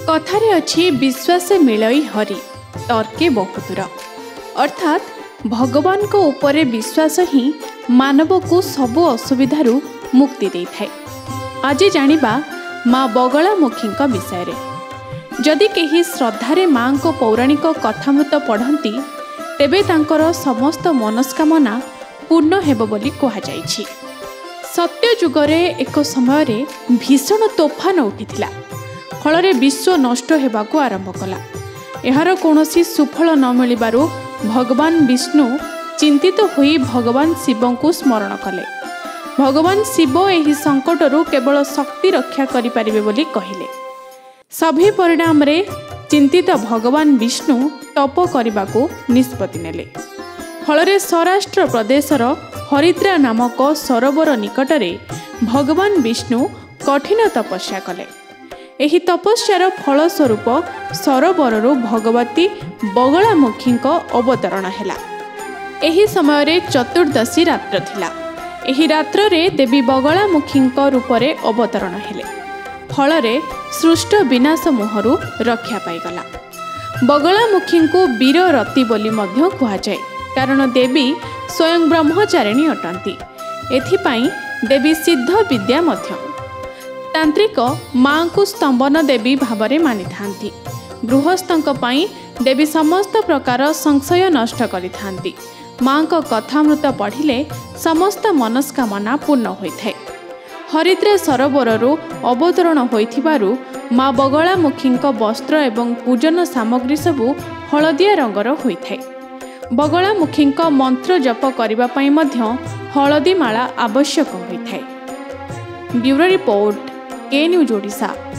कथारे अच्छी विश्वास मिलई हरि तर्के बहुदूर अर्थात भगवान को ऊपर विश्वास ही मानव को सबु असुविधारू मुक्ति दे थाए। आज जानिबा माँ बगलामुखी विषय रे। जदि केही श्रद्धारे माँ को पौराणिक कथामृत पढ़ती तेबे तांकर समस्त मनस्कामना पूर्ण हेबो बोली कहुछि। सत्य जुगरे एक समय रे भीषण तोफान उठिथिला। फल विश्व नष्ट हेबाकू आरंभ कला। एहार कौनसी सुफल न मिलिबारु भगवान विष्णु चिंतित होई भगवान शिव को स्मरण कले। भगवान शिव एही संकटरू केवल शक्ति रक्षा करि परिबे बोली कहिले। सभी परिणाम रे चिंतित भगवान विष्णु तप करने निष्पत्ति नेले। फल सौराष्ट्र प्रदेशर हरिद्रा नामक सरोवर निकटरे भगवान विष्णु कठिन तपस्या कले। एही तपस्यार फल स्वरूप सरोवररू भगवती बगलामुखी अवतरण हैला। एही समय रे चतुर्दशी रात्र थिला। एही रात्र रे देवी बगलामुखी रूपरे अवतरण हेले। फल सृष्ट विनाश मुहरु रक्षा पाईगला। बगलामुखी को वीर रति बोली मध्य कहुए, कारण देवी स्वयं ब्रह्मचारिणी अटंती। एथिपाई देवी सिद्ध विद्या मध्य। तांत्रिक माँ को स्तंभन देवी भावरे मानि थांती। गृहस्थंक पाई देवी समस्त प्रकार संशय नष्ट करि थांती। माँ को कथामृत पढ़िले समस्त मनस्कामना पूर्ण होइथाए। हरिद्रा सरोवररू अवतरण होइथिबारु माँ बगलामुखी वस्त्र एवं पूजन सामग्री सबु हलदिया रंगर होइथाए। बगलामुखी मंत्र जप करबा पई मध्य हलदी माला आवश्यक होइथाए। ब्यूरो रिपोर्ट, के न्यूज ओडिशा।